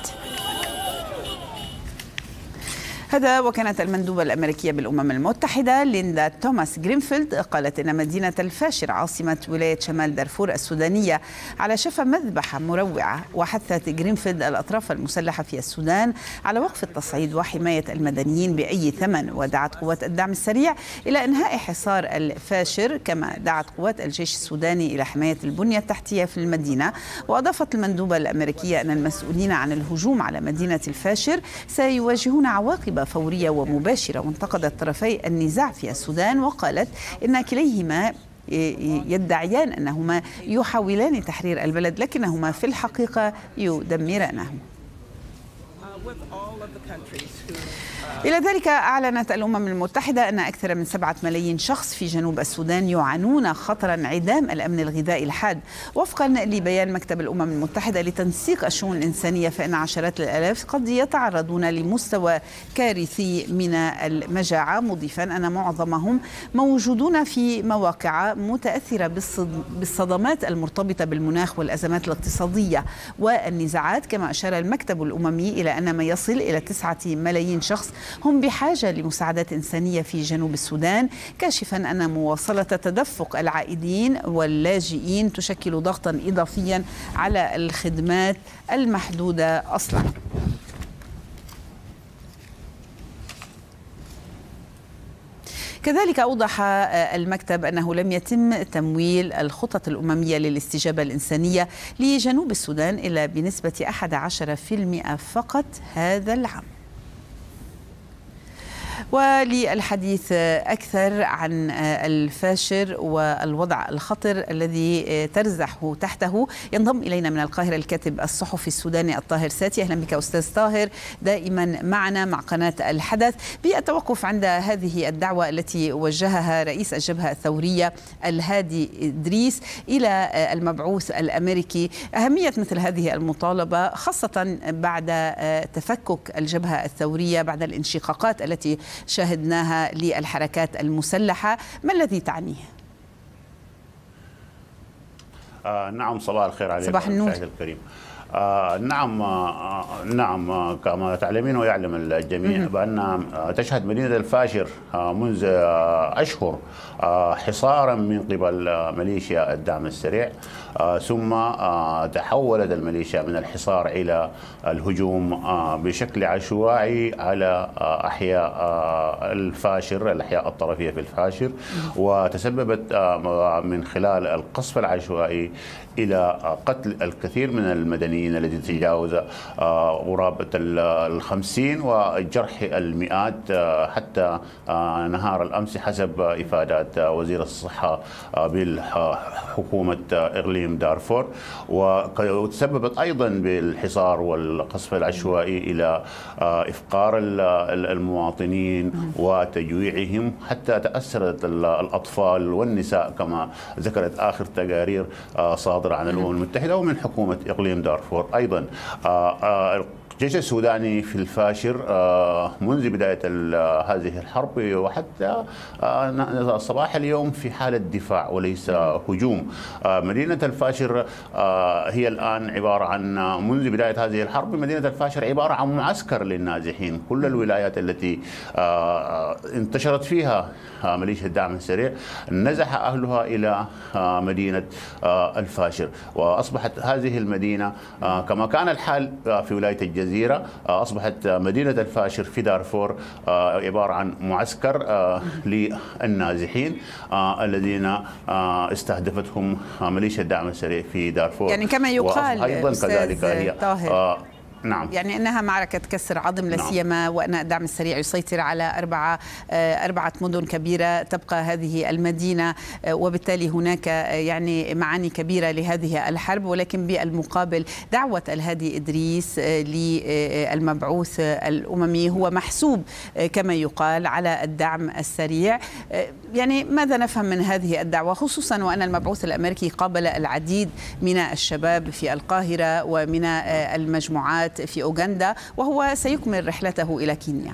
هذا وكانت المندوبة الأمريكية بالأمم المتحدة ليندا توماس جرينفيلد قالت إن مدينة الفاشر عاصمة ولاية شمال دارفور السودانية على شفا مذبحة مروعة. وحثت جرينفيلد الأطراف المسلحة في السودان على وقف التصعيد وحماية المدنيين بأي ثمن، ودعت قوات الدعم السريع إلى إنهاء حصار الفاشر. كما دعت قوات الجيش السوداني إلى حماية البنية التحتية في المدينة. وأضافت المندوبة الأمريكية أن المسؤولين عن الهجوم على مدينة الفاشر سيواجهون عواقب فورية ومباشرة. وانتقدت طرفي النزاع في السودان وقالت إن كليهما يدعيان أنهما يحاولان تحرير البلد لكنهما في الحقيقة يدمرانه. إلى ذلك أعلنت الأمم المتحدة أن أكثر من 7 ملايين شخص في جنوب السودان يعانون خطر انعدام الأمن الغذائي الحاد. وفقا لبيان مكتب الأمم المتحدة لتنسيق الشؤون الإنسانية فإن عشرات الآلاف قد يتعرضون لمستوى كارثي من المجاعة، مضيفا أن معظمهم موجودون في مواقع متأثرة بالصدمات المرتبطة بالمناخ والأزمات الاقتصادية والنزاعات. كما أشار المكتب الأممي إلى أن ما يصل إلى 9 ملايين شخص هم بحاجة لمساعدات إنسانية في جنوب السودان، كاشفا أن مواصلة تدفق العائدين واللاجئين تشكل ضغطا إضافيا على الخدمات المحدودة أصلا. كذلك أوضح المكتب أنه لم يتم تمويل الخطط الأممية للاستجابة الإنسانية لجنوب السودان إلا بنسبة 11% فقط هذا العام. وللحديث أكثر عن الفاشر والوضع الخطر الذي ترزح تحته ينضم إلينا من القاهرة الكاتب الصحفي السوداني الطاهر ساتي. أهلا بك أستاذ طاهر، دائما معنا مع قناة الحدث. بالتوقف عند هذه الدعوة التي وجهها رئيس الجبهة الثورية الهادي إدريس إلى المبعوث الأمريكي، أهمية مثل هذه المطالبة خاصة بعد تفكك الجبهة الثورية بعد الانشقاقات التي شاهدناها للحركات المسلحة، ما الذي تعنيه؟ نعم، صباح الخير عليكم صباح النور الكريم. نعم كما تعلمين ويعلم الجميع بأن تشهد مدينة الفاشر منذ أشهر حصارا من قبل ميليشيا الدعم السريع، ثم تحولت الميليشيا من الحصار إلى الهجوم بشكل عشوائي على أحياء الفاشر، الأحياء الطرفية في الفاشر، وتسببت من خلال القصف العشوائي إلى قتل الكثير من المدنيين الذي تجاوز قرابة 50 وجرح المئات حتى نهار الأمس حسب إفادات وزير الصحة بالحكومة إقليم دارفور. وتسببت أيضا بالحصار والقصف العشوائي إلى إفقار المواطنين وتجويعهم، حتى تأثرت الأطفال والنساء كما ذكرت آخر تقارير صادرة عن الأمم المتحدة ومن حكومة إقليم دارفور. أيضا الجيش السوداني في الفاشر منذ بداية هذه الحرب وحتى صباح اليوم في حالة دفاع وليس هجوم. مدينة الفاشر هي الآن عبارة عن، منذ بداية هذه الحرب مدينة الفاشر عبارة عن معسكر للنازحين. كل الولايات التي انتشرت فيها ميليشيا الدعم السريع نزح أهلها إلى مدينة الفاشر، وأصبحت هذه المدينة كما كان الحال في ولاية الجزيرة، أصبحت مدينة الفاشر في دارفور عبارة عن معسكر للنازحين الذين استهدفتهم ميليشيا الدعم السريع في دارفور. يعني كما يقال أيضا كذلك هي نعم، يعني أنها معركة كسر عظم، لا سيما وأن الدعم السريع يسيطر على أربعة مدن كبيرة تبقى هذه المدينة، وبالتالي هناك يعني معاني كبيرة لهذه الحرب. ولكن بالمقابل دعوة الهادي إدريس للمبعوث الأممي هو محسوب كما يقال على الدعم السريع. يعني ماذا نفهم من هذه الدعوة، خصوصا وأن المبعوث الأمريكي قابل العديد من الشباب في القاهرة ومن المجموعات في أوغندا، وهو سيكمل رحلته إلى كينيا؟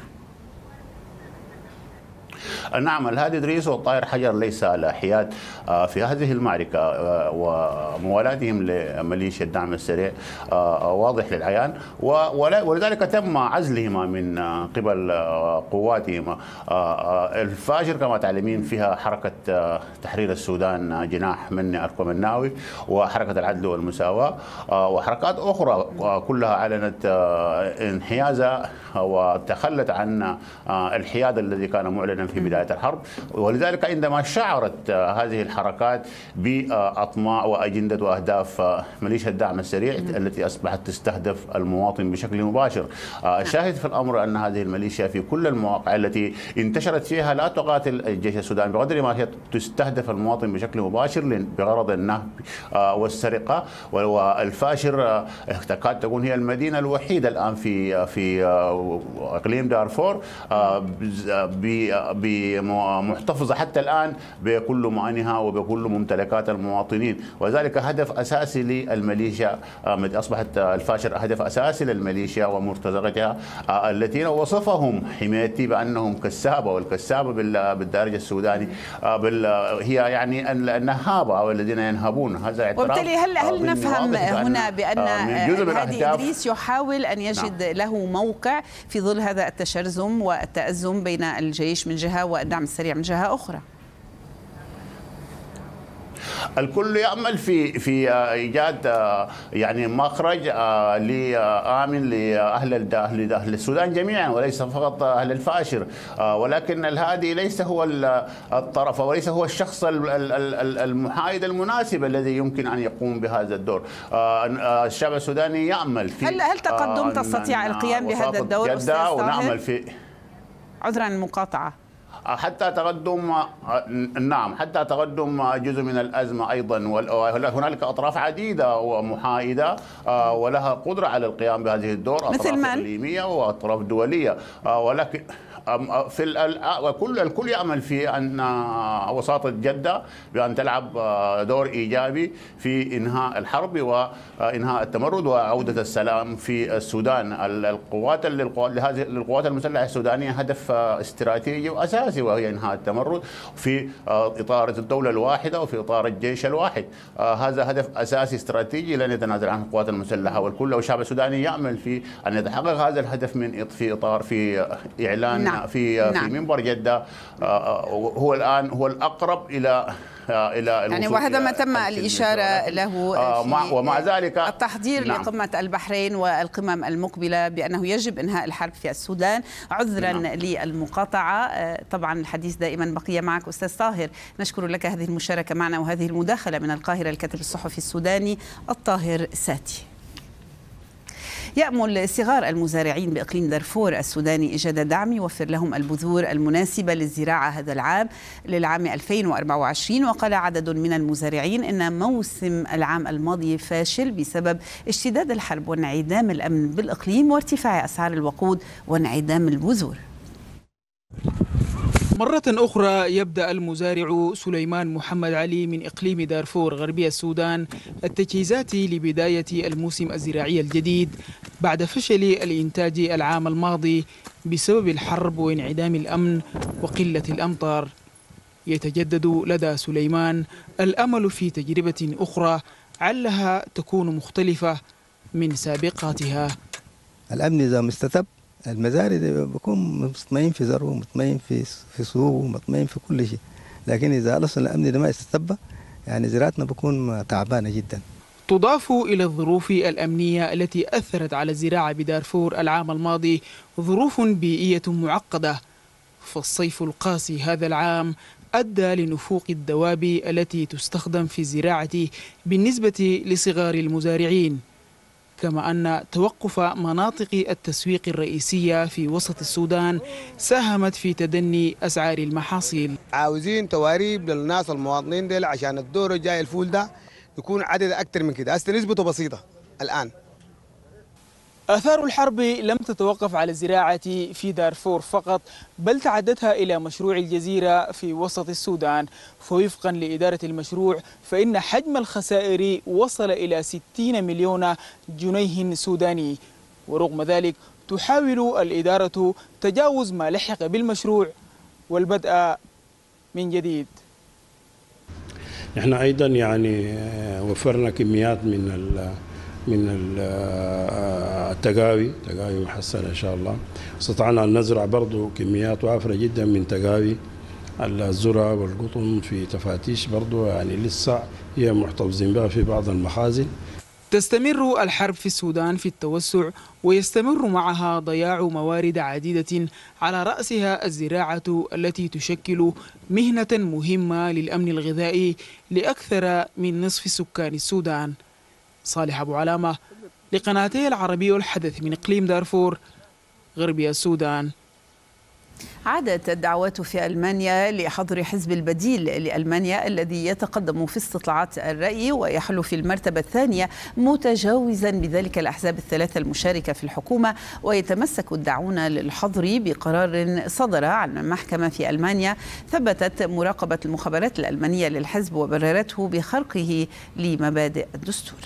نعم، الهادي إدريس والطاهر حجر ليس على حياد في هذه المعركة، وموالاتهم لميليشيا الدعم السريع واضح للعيان، ولذلك تم عزلهما من قبل قواتهما. الفاشر كما تعلمين فيها حركة تحرير السودان جناح مني القمناوي وحركة العدل والمساواة وحركات أخرى كلها أعلنت انحيازها وتخلت عن الحياد الذي كان معلنا في بداية بداية الحرب. ولذلك عندما شعرت هذه الحركات بأطماع وأجندة وأهداف ميليشيا الدعم السريع التي أصبحت تستهدف المواطن بشكل مباشر. الشاهد في الأمر أن هذه الميليشيا في كل المواقع التي انتشرت فيها لا تقاتل الجيش السوداني بقدر ما هي تستهدف المواطن بشكل مباشر بغرض النهب والسرقة. والفاشر تكاد تكون هي المدينة الوحيدة الآن في إقليم دارفور بمحتفظة حتى الآن بكل مؤنها وبكل ممتلكات المواطنين، وذلك هدف أساسي للميليشيا. أصبحت الفاشر هدف أساسي للميليشيا ومرتزقتها الذين وصفهم حمايتي بأنهم كسابة، والكسابة بالدارج السوداني هي يعني النهابة أو الذين ينهبون. هذا اعتراف. وبالتالي هل نفهم هنا بأن هادي إدريس يحاول أن يجد له موقع في ظل هذا التشرذم والتأزم بين الجيش من جهة والدعم السريع من جهة أخرى؟ الكل يأمل في إيجاد يعني مخرج آمن لأهل السودان جميعا وليس فقط أهل الفاشر، ولكن الهادي ليس هو الطرف وليس هو الشخص المحايد المناسب الذي يمكن أن يقوم بهذا الدور. الشعب السوداني يأمل في هل تقدم تستطيع القيام بهذا الدور أستاذ طاهر؟ ونعمل في عذرا المقاطعة. حتى تقدم جزء من الأزمة أيضا، هنالك أطراف عديدة ومحايدة ولها قدرة على القيام بهذه الدور، أطراف إقليمية وأطراف دولية، ولكن الكل يأمل في أن وساطة جدة بأن تلعب دور إيجابي في إنهاء الحرب وإنهاء التمرد وعودة السلام في السودان. للقوات المسلحة السودانية هدف استراتيجي وأساسي وهي إنهاء التمرد في إطار الدولة الواحدة وفي إطار الجيش الواحد. هذا هدف أساسي استراتيجي لن يتنازل عنه القوات المسلحة، والكل والشعب السوداني يأمل في أن يتحقق هذا الهدف في إطار إعلان في منبر جدة هو الآن هو الأقرب إلى يعني، وهذا ما تم الإشارة له ومع ذلك التحضير لقمة البحرين والقمم المقبلة بأنه يجب إنهاء الحرب في السودان. عذرا للمقاطعة، طبعا الحديث دائما بقي معك أستاذ طاهر. نشكر لك هذه المشاركة معنا وهذه المداخلة من القاهرة الكاتب الصحفي السوداني الطاهر ساتي. يأمل صغار المزارعين بإقليم دارفور السوداني إيجاد دعم يوفر لهم البذور المناسبة للزراعة هذا العام للعام 2024. وقال عدد من المزارعين إن موسم العام الماضي فاشل بسبب اشتداد الحرب وانعدام الأمن بالإقليم وارتفاع أسعار الوقود وانعدام البذور. مرة أخرى يبدأ المزارع سليمان محمد علي من إقليم دارفور غربي السودان التجهيزات لبداية الموسم الزراعي الجديد بعد فشل الإنتاج العام الماضي بسبب الحرب وانعدام الأمن وقلة الأمطار. يتجدد لدى سليمان الأمل في تجربة أخرى علها تكون مختلفة من سابقاتها. الأمن إذا مستتب المزارع بيكون مطمئن في زرعه، مطمئن في سوقه، مطمئن في كل شيء، لكن إذا أصلا الأمن ده ما استتب يعني زراعتنا بتكون تعبانة جدا. تضاف إلى الظروف الأمنية التي أثرت على الزراعة بدارفور العام الماضي ظروف بيئية معقدة، فالصيف القاسي هذا العام أدى لنفوق الدواب التي تستخدم في الزراعة بالنسبة لصغار المزارعين، كما أن توقف مناطق التسويق الرئيسية في وسط السودان ساهمت في تدني أسعار المحاصيل. عاوزين تواريب للناس المواطنين ديل عشان الدور الجاي الفول ده يكون عدد أكثر من كده، هسه نسبته بسيطة الآن. آثار الحرب لم تتوقف على الزراعة في دارفور فقط، بل تعدتها إلى مشروع الجزيرة في وسط السودان، فوفقا لإدارة المشروع فإن حجم الخسائر وصل إلى 60 مليون جنيه سوداني، ورغم ذلك تحاول الإدارة تجاوز ما لحق بالمشروع والبدء من جديد. نحن أيضا يعني وفرنا كميات من التقاوي محصلة إن شاء الله. استطعنا أن نزرع برضو كميات وافرة جدا من تقاوي الذرة والقطن في تفاتيش برضو يعني لسه هي محتفظين بها في بعض المخازن. تستمر الحرب في السودان في التوسع، ويستمر معها ضياع موارد عديدة على رأسها الزراعة التي تشكل مهنة مهمة للأمن الغذائي لأكثر من نصف سكان السودان. صالح أبو علامة لقناتي العربي والحدث من إقليم دارفور غربي السودان. عادت الدعوات في ألمانيا لحظر حزب البديل لألمانيا الذي يتقدم في استطلاعات الرأي ويحل في المرتبة الثانية، متجاوزا بذلك الأحزاب الثلاثة المشاركة في الحكومة. ويتمسك الداعون للحظر بقرار صدر عن المحكمة في ألمانيا ثبتت مراقبة المخابرات الألمانية للحزب وبررته بخرقه لمبادئ الدستور.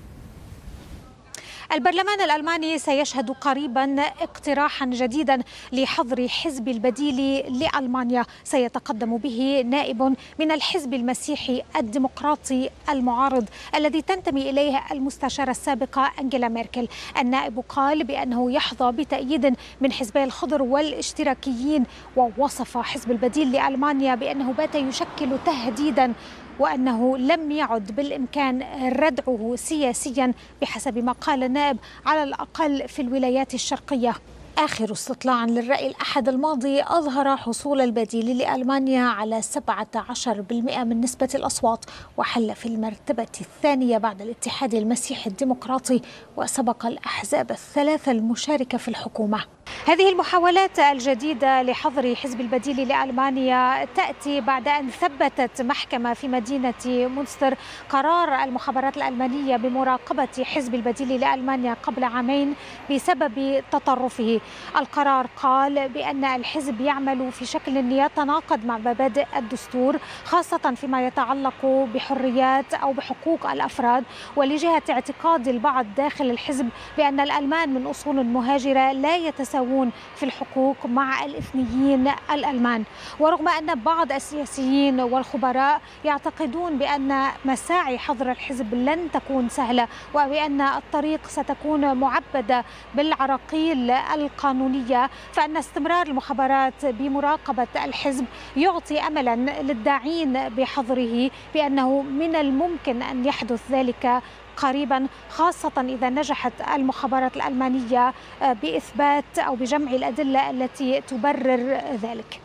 البرلمان الألماني سيشهد قريبا اقتراحا جديدا لحظر حزب البديل لألمانيا سيتقدم به نائب من الحزب المسيحي الديمقراطي المعارض الذي تنتمي إليه المستشارة السابقة أنجيلا ميركل. النائب قال بأنه يحظى بتأييد من حزبي الخضر والاشتراكيين، ووصف حزب البديل لألمانيا بأنه بات يشكل تهديدا وأنه لم يعد بالإمكان ردعه سياسيا بحسب ما قال النائب على الأقل في الولايات الشرقية. آخر استطلاع للرأي الأحد الماضي أظهر حصول البديل لألمانيا على 17% من نسبة الأصوات، وحل في المرتبة الثانية بعد الاتحاد المسيحي الديمقراطي، وسبق الأحزاب الثلاثة المشاركة في الحكومة. هذه المحاولات الجديدة لحظر حزب البديل لألمانيا تأتي بعد أن ثبتت محكمة في مدينة مونستر قرار المخابرات الألمانية بمراقبة حزب البديل لألمانيا قبل عامين بسبب تطرفه. القرار قال بأن الحزب يعمل في شكل يتناقض مع مبادئ الدستور، خاصة فيما يتعلق بحريات أو بحقوق الأفراد، ولجهة اعتقاد البعض داخل الحزب بأن الألمان من أصول مهاجرة لا يتساوون في الحقوق مع الإثنيين الألمان. ورغم أن بعض السياسيين والخبراء يعتقدون بأن مساعي حظر الحزب لن تكون سهلة، وبأن الطريق ستكون معبدة بالعراقيل القانونية، فإن استمرار المخابرات بمراقبة الحزب يعطي أملا للداعين بحظره بأنه من الممكن أن يحدث ذلك قريبا، خاصة إذا نجحت المخابرات الألمانية بإثبات أو بجمع الأدلة التي تبرر ذلك.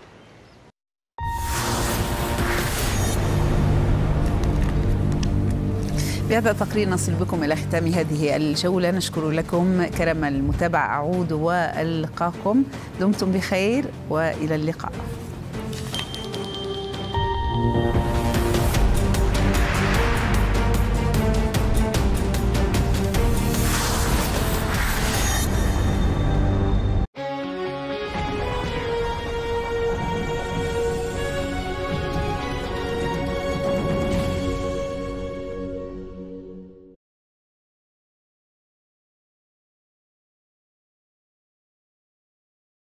بهذا التقرير نصل بكم إلى ختام هذه الجولة. نشكر لكم كرم المتابعة. أعود وألقاكم. دمتم بخير وإلى اللقاء.